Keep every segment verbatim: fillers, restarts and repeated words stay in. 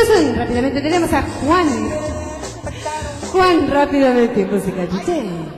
corazón. Rápidamente tenemos a Juan. Juan, rápidamente, música D J.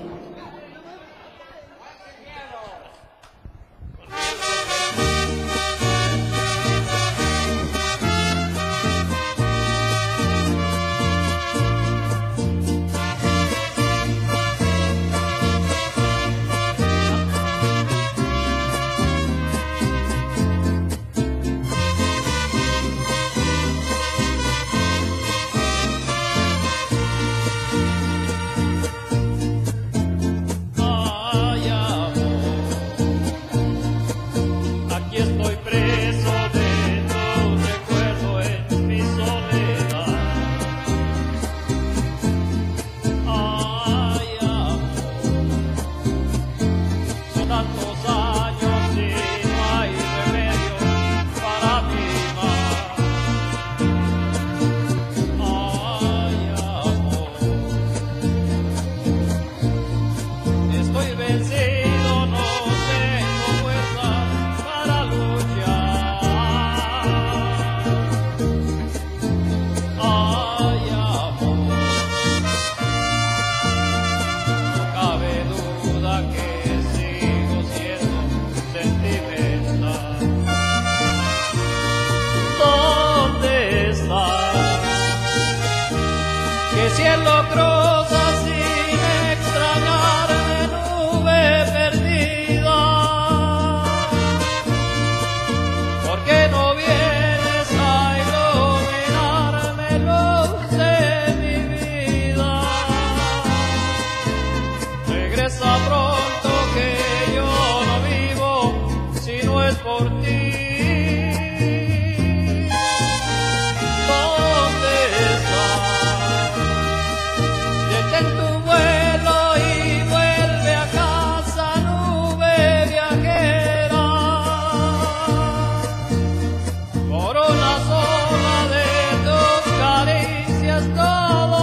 Si él lo cruza sin extrañarme, nube perdida, ¿por qué no vienes a iluminarme luz de mi vida? Regresa pronto que yo no vivo si no es por ti. En tu vuelo y vuelve a casa, nube viajera, por una sola de tus caricias todo